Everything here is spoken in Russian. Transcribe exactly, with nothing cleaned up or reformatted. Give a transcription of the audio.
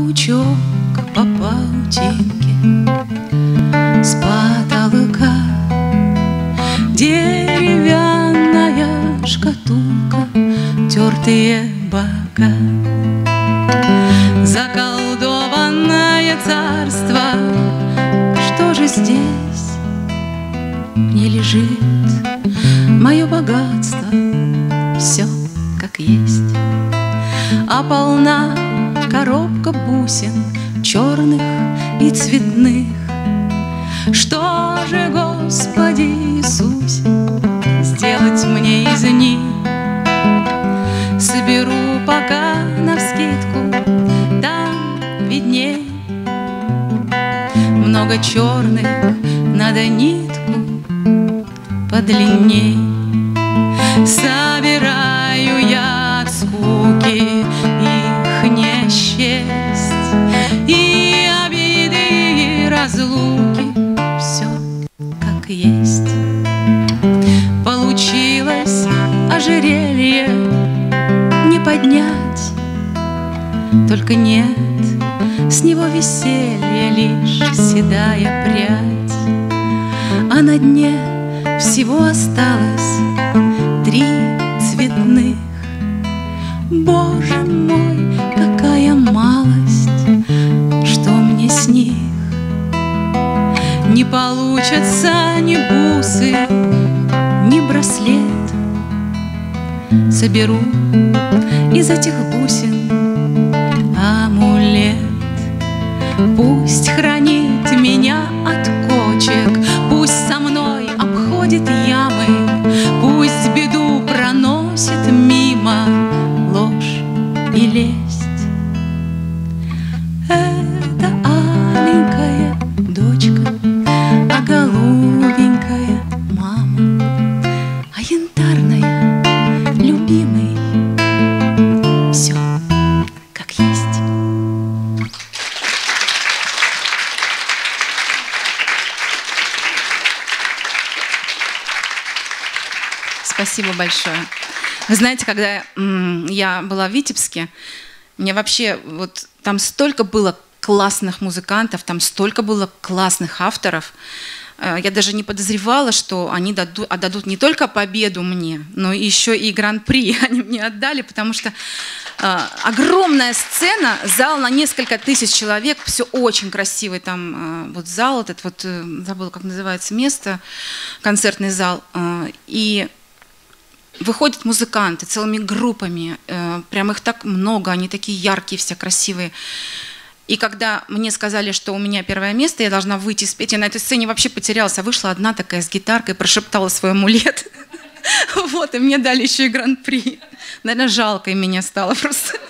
паучок по паутинке с потолка, деревянная шкатулка, тертые бока, заколдованное царство. Что же здесь мне лежит? Мое богатство, все как есть. А полна коробка бусин черных и цветных. Что же, Господи Иисусе, сделать мне из них? Соберу пока навскидку, там видней. Много черных, надо нитку подлинней. Собираю я от скуки, их не счесть, и обиды, и разлуки, все как есть. Получилось ожерелье не поднять, только нет с него веселья, лишь седая прядь, а на дне всего осталось три цветных. Боже мой, какая малость, что мне с них? Не получатся ни бусы, ни браслет. Соберу из этих бусин амулет. Пусть хранит меня от кочек, пусть со мной обходит ямы, пусть беду проносит мимо ложь и лесть. Это аленькая дочка, а голубенькая мама, а янтарная любимый. Все как есть. Спасибо большое. Вы знаете, когда я была в Витебске, мне вообще вот там столько было классных музыкантов, там столько было классных авторов. Я даже не подозревала, что они дадут, отдадут не только победу мне, но еще и гран-при они мне отдали, потому что э, огромная сцена, зал на несколько тысяч человек, все очень красивый там э, вот зал, этот вот, э, забыла, как называется место, концертный зал, э, и выходят музыканты целыми группами, э, прям их так много, они такие яркие, все красивые. И когда мне сказали, что у меня первое место, я должна выйти спеть, я на этой сцене вообще потерялась, а вышла одна такая с гитаркой, прошептала свой амулет. Вот, и мне дали еще и гран-при. Наверное, жалко и меня стало просто.